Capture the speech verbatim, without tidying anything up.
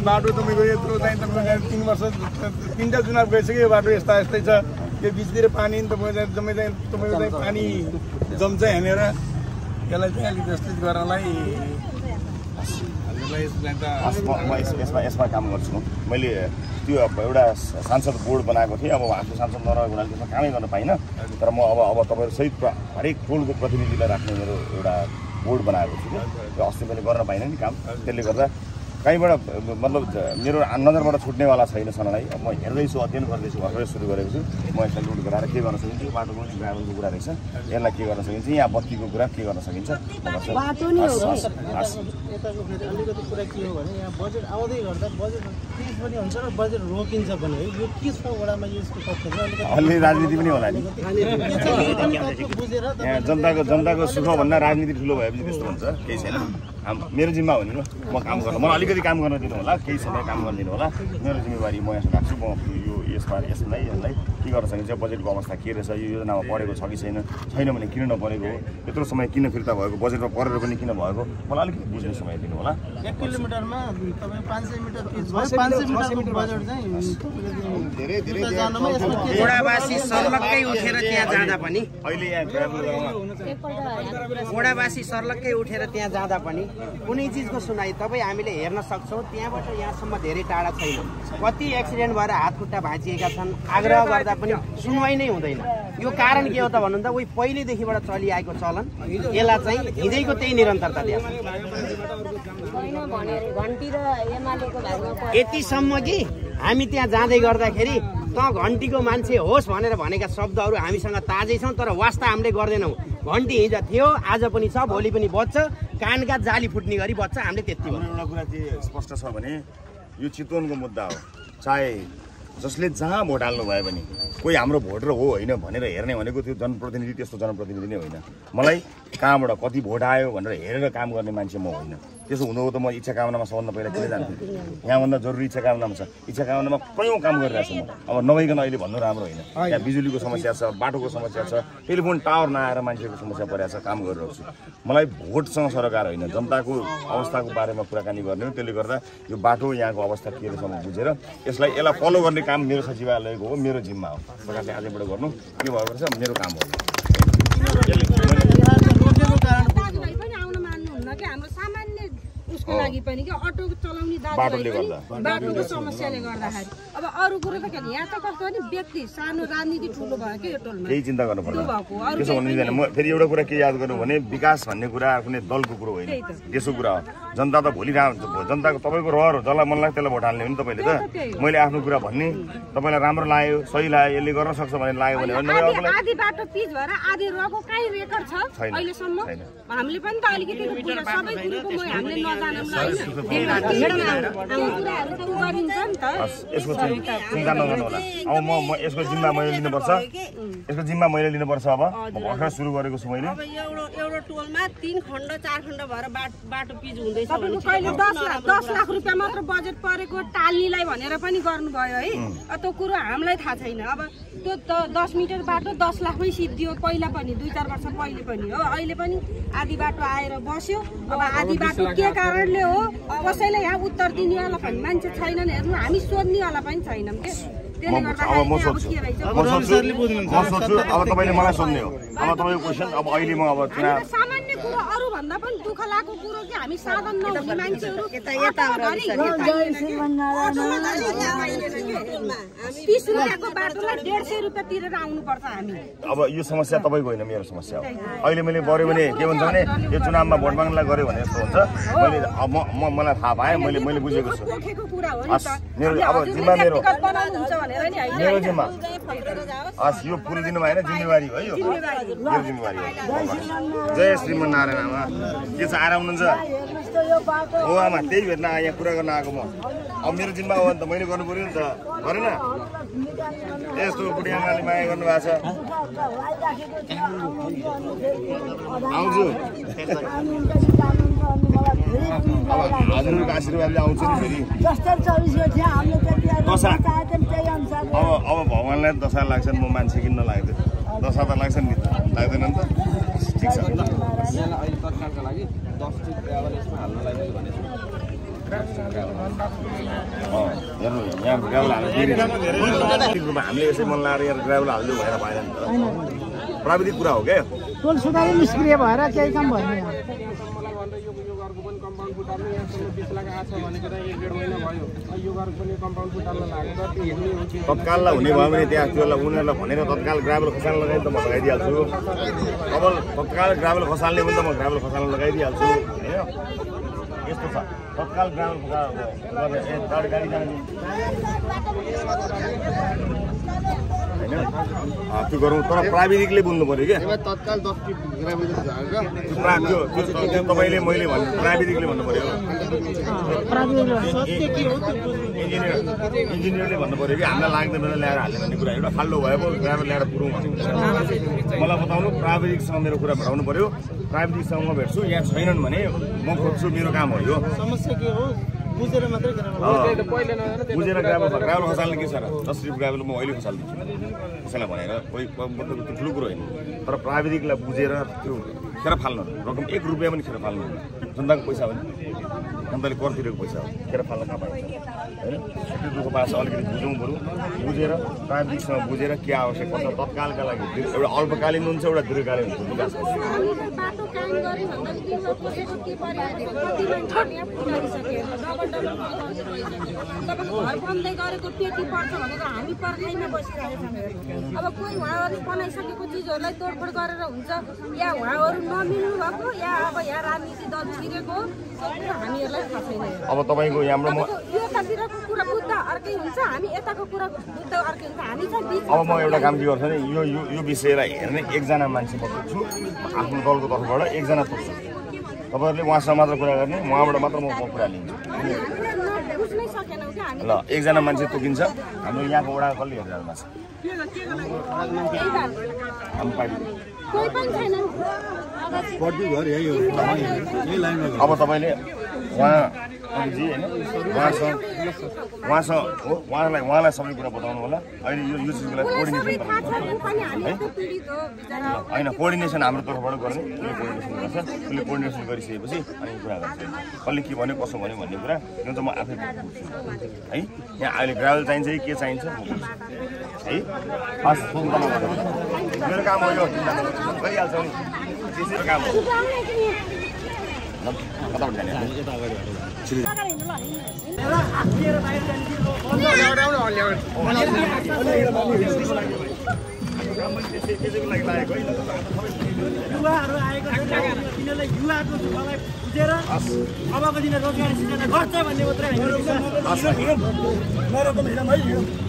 बाटो तपाईँको यत्रो चाहिँ तपाईँको तिन वर्ष तिनवटा चुनाव गइसक्यो यो बाटो यस्ता यस्तै छ यो बिचतिर पानी तपाईँ जम्मै चाहिँ तपाईँको चाहिँ पानी जम्छ हेरेर यसलाई चाहिँ अलिक व्यवस्थित गर्नलाई यसमा यसमा काम गर्छु मैले त्यो एउटा सांसद बोर्ड बनाएको थिएँ अब आफू सांसद नरहेको हुनाले त्यसमा कामै गर्न पाइनँ तर म अब अब तपाईँहरू सहित हरेक टोलको प्रतिनिधिलाई राख्ने मेरो एउटा बोर्ड बनाएको छु त्यो अस्ति मैले गर्न पाइनँ नि काम त्यसले गर्दा कहीँबाट मतलब मेरो नजरबाट छुट्नेवाला छैन सनलाई म हेर्दैछु अध्ययन गर्दैछु भर्खरै सुरु गरेको छु म यसलाई लुट गराएर के गर्न सकिन्छ बाटोको पनि ग्राभलको कुरा रहेछ यसलाई के गर्न सकिन्छ यहाँ बत्तीको कुरा के गर्न सकिन्छ अलिकति कुरा के हो भने यहाँ बजेट आउँदै गर्दा बजेट तिस पनि हुन्छ र बजेट रोकिन्छ पनि है यो के छ वडामा यसको तथ्य अलि राजनीति पनि होला नि बुझेर यहाँ जनताको जनताको सुख भन्दा राजनीति ठुलो भएपछि त्यस्तो हुन्छ केही छैन मेरो जिम्मा हो नि म काम गर्नु मलाई अलिकति काम गर्न दिनु होला केही समय काम गर्न दिनु होला मेरो जिम्मेवारी म यहाँ राख्छु म यो यसमा यसलाई यसलाई के गर्न सकिन्छ बजेटको अवस्था के रहेछ यो योजनामा परेको छ कि छैन छैन भने किन नपरेको यत्रो समय किन फिर्ता भएको बजेटमा परेर पनि किन भएको मलाई अलिकति बुझ्ने समय दिनु होला एक किलोमिटरमा तपाईँ पाँच सय मिटर पिच भयो पाँच सय मिटरको बजेट चाहिँ धेरै धेरै वडावासी सर्लक्कै उठेर त्यहाँ जाँदा पनि अहिले यहाँ ट्राभल गर्न वडावासी सर्लक्कै उठेर त्यहाँ जाँदा पनि कुनै चिजको सुनाइ तपाईँ हामीले हेर्न सक्छौँ त्यहाँबाट यहाँसम्म धेरै टाढा छैन कति एक्सिडेन्ट भएर हात खुट्टा भाँचिएका छन् आग्रह गर्दा पनि सुनवाई नै हुँदैन यो कारण के हो त भन्नु त उही पहिलेदेखिबाट चलिआएको चलन यसलाई चाहिँ हिँडेको त्यही निरन्तरता त्यहाँ यतिसम्म कि हामी त्यहाँ जाँदै गर्दाखेरि त घन्टीको मान्छे होस् भनेर भनेका शब्दहरू हामीसँग ताजै छौँ तर वास्ता हामीले गर्दैनौँ घन्टी हिजो थियो आज पनि छ भोलि पनि बच्छ कानका जाली फुट्ने गरी बच्छ हामीले त्यति हो एउटा कुरा के स्पष्ट छ भने यो चितवनको मुद्दा हो चाहे जसले जहाँ भोट हाल्नु भयो भने कोही हाम्रो भोटर हो होइन भनेर हेर्ने भनेको त्यो जनप्रतिनिधि त्यस्तो जनप्रतिनिधि नै होइन मलाई कहाँबाट कति भोट आयो भनेर हेरेर काम गर्ने मान्छे म होइन त्यसो हुँदा त म इच्छा कामनामा सबभन्दा पहिला किन जान्थेँ यहाँभन्दा जरुरी इच्छा कामनामा छ इच्छा कामनामा कयौँ काम गरिरहेको छु म अब नभइकन अहिले भन्नु राम्रो होइन यहाँ बिजुलीको समस्या छ बाटोको समस्या छ टेलिफोन टावर नआएर मान्छेको समस्या परिरहेको छ काम गरिरहेको छु मलाई भोटसँग सरकार होइन जनताको अवस्थाको बारेमा कुराकानी गर्ने हो त्यसले गर्दा यो बाटो यहाँको अवस्था के रहेछ म बुझेर यसलाई यसलाई फलो गर्ने काम मेरो सचिवालयको हो मेरो जिम्मा हो सरकारले आजबाट गर्नु के भएको रहेछ मेरो काम हो उसको लागि पनि के अटो चलाउने दाजुभाइ पनि बाटोको समस्याले गर्दाखेरि अब अरू कुरो त के यहाँ त कस्तो नि व्यक्ति सानो राजनीति ठुलो भयो के यो टोलमा केही चिन्ता गर्नु पर्दैन त्यसो भन्नु दिँदैन म फेरि एउटा कुरा के याद गर्नु भने विकास भन्ने कुरा कुनै दलको कुरो होइन देशको कुरा हो जनता त भोलि जनताको तपाईँको रहर हो जसलाई मन लाग्छ त्यसलाई भोट हाल्ने हो नि तपाईँले त मैले आफ्नो कुरा भन्ने तपाईँलाई राम्रो लाग्यो सही लाग्यो यसले गर्न सक्छ भने लाग्यो भने आधी बाटो पिच भएर आधी रोको काहीँ रेकर्ड छ अहिलेसम्म हामीले पनि त अलिकति सबै कुरोको म हामीले यसको चिन्ता नगर्नु होला अब म म यसको जिम्मा मैले लिनुपर्छ यसको जिम्मा मैले लिनुपर्छ अब म भर्खर सुरु गरेको छु मैले अब एउटा एउटा टोलमा तीन खण्ड चार खण्ड भएर बाटो पिच हुँदैछ भने कहिले दस लाख दस लाख रुपियाँ मात्र बजेट परेको टाल्नीलाई भनेर पनि गर्नुभयो है त्यो कुरो हामीलाई थाहा छैन अब त्यो दस मिटर बाटो दस लाखमै सिद्धियो पहिला पनि दुई चार वर्ष पहिले पनि हो अहिले पनि आधी बाटो आएर बस्यो अब आधी बाटो के कारणले हो कसैले यहाँ उत्तर दिनेवाला पनि मान्छे छैनन् हेर्नु हामी सोध्नेवाला पनि छैनौँ के त्यसले गर्दाखेरि म सोध्छु म सोध्छु अब तपाईँले मलाई सोध्ने हो अब तपाईँको क्वेसन अब अहिले म अब सामान्य कुरो अरू भन्दा पनि दुःख लागेको कुरो कि हामी साधन नहुने मान्छेहरू तीस रुपियाँको बाटोलाई डेढ सय रुपियाँ तिरेर आउनुपर्छ हामी अब यो समस्या तपाईँको होइन मेरो समस्या हो अहिले मैले गऱ्यो भने के भन्छ भने यो चुनावमा भोट माग्नलाई गऱ्यो भने यस्तो हुन्छ मैले अब म मलाई थाहा पाएँ मैले मैले बुझेको छु मेरो अब जिम्मा मेरो मेरो जिम्मा हस् यो पुल दिनु भएन जिम्मेवारी हो यो मेरो जिम्मेवारी हो जय श्रीमन्नारायण आमा के छ आराम हुनुहुन्छ हो आमा त्यही भेट्न यहाँ कुरा गर्न आएको म अब मेरो जिम्मा हो भने त मैले गर्नु पर्यो नि त गरेन यस्तो बुढियामाले माया गर्नु भएको छ आउँछु हजुरहरूको आशीर्वादले आउँछु नि फेरि दशा अब अब भगवान्लाई दशा लाग्छ म मान्छे किन्न लाग्दैन दशा त लाग्छ नि लाग्दैन नि त ठिक छ हेर्नु यहाँ ग्राभल हाल्नु हामीले यसै मन लाएर यहाँ ग्राभल हाल्नु भएर भएन नि त प्राविधिक कुरा हो क्या टोल सुधारै निष्क्रिय भएर केही काम भएन यहाँ तत्काललाई हुने भयो भने त्यहाँ त्यसलाई उनीहरूलाई भनेर तत्काल ग्राभल खसाल्न लगाइ त म लगाइदिइहाल्छु अब तत्काल ग्राभल खसाल्ने भने त म ग्राभल खसाल्न लगाइदिइहाल्छु होइन यस्तो छ तत्काल ग्राभल खसाल गाडी जाने होइन त्यो गरौँ तर प्राविधिकले बुझ्नु पऱ्यो क्या तत्काल दस फिट त्यो तपाईँले मैले भन्नु प्राविधिकले भन्नु पऱ्यो इन्जिनियर इन्जिनियरले भन्नु पऱ्यो कि हामीलाई लाग्दैन ल्याएर हाल्ने भन्ने कुरा एउटा फाल्टो भयो पो ड्राइभर ल्याएर पुरौँ भन्ने मलाई बताउनु प्राविधिकसँग मेरो कुरा भेटाउनु पऱ्यो प्राविधिकसँग म भेट्छु यहाँ छैनन् भने म खोज्छु मेरो काम हो यो समस्या के हो बुझेर मात्रै बुझेर ग्राभल ग्राभल खसाल्ने के छ र दस रुपियाँ ग्राभल म अहिले खसालिदिन्छु कसैलाई भनेर कोही मतलब त्यो ठुलो कुरो होइन तर प्राविधिकलाई बुझेर त्यो खेर फाल्नु रकम एक रुपियाँ पनि खेर फाल्नु जनताको पैसा हो नि जनताले कर तिरेको पैसा हो खेर फाल्न कहाँ पाइन्छ होइन त्यो दुःख पास अलिकति बुझौँ बरु बुझेर प्राविधिकसँग बुझेर के आवश्यक पर्छ तत्कालका लागि एउटा अल्पकालीन हुन्छ एउटा दीर्घकालीन हुन्छ विकास घर बन्दै गरेको पेटी पर्छ भनेर हामी पर्खाइमा बसिरहेका छौँ अब कोही उहाँहरू बनाइसकेको चिजहरूलाई तोडफोड गरेर हुन्छ या उहाँहरू नमिल्नु भएको या अब यहाँ राजनीति दल छिरेको हामीहरूलाई थाहा छैन अब तपाईँको यहाँबाट म यतातिरको कुरा बुझ्द अर्कै हुन्छ हामी यताको कुरा बुझ्दा अर्कै हुन्छ हामी चाहिँ बिच अब म एउटा काम के गर्छु भने यो यो विषयलाई हेर्ने एकजना मान्छे म खोज्छु आफ्नो दलको तर्फबाट एकजना खोज्छु तपाईँहरूले उहाँसँग मात्र कुरा गर्ने उहाँबाट मात्र म कुरा लिन्छु बुझ्नै सकेनौँ कि हामी ल एकजना मान्छे तोकिन्छ हाम्रो यहाँको वडा कसले हेरिरहेको छ हाम्रो पार्टी कोही पनि छैन अब तपाईँले उहाँ जी होइन उहाँसँग उहाँसँग हो उहाँलाई उहाँलाई सबै कुरा बताउनु होला अहिले यो यो चिजको लागि कोर्डिनेसन है होइन कोर्डिनेसन हाम्रो तर्फबाट गर्ने उसले कोर्डिनेसन गर्छ उसले कोर्डिनेसन गरिसकेपछि अनि कुरा गर्छ कसले के भन्यो कसो भन्यो भन्ने कुरा यो त म आफै बुझ्छु है यहाँ अहिले ग्राभल चाहिन्छ कि के चाहिन्छ है हस् मेरो काम हो यो गरिहाल्छ नि त्यसै काम हो कताबाट जाने युवाहरू आएको छ तिनीहरूलाई युवाको दुःखलाई बुझेर अबको दिन रोजगारी सृजना गर्छ भन्ने मात्रै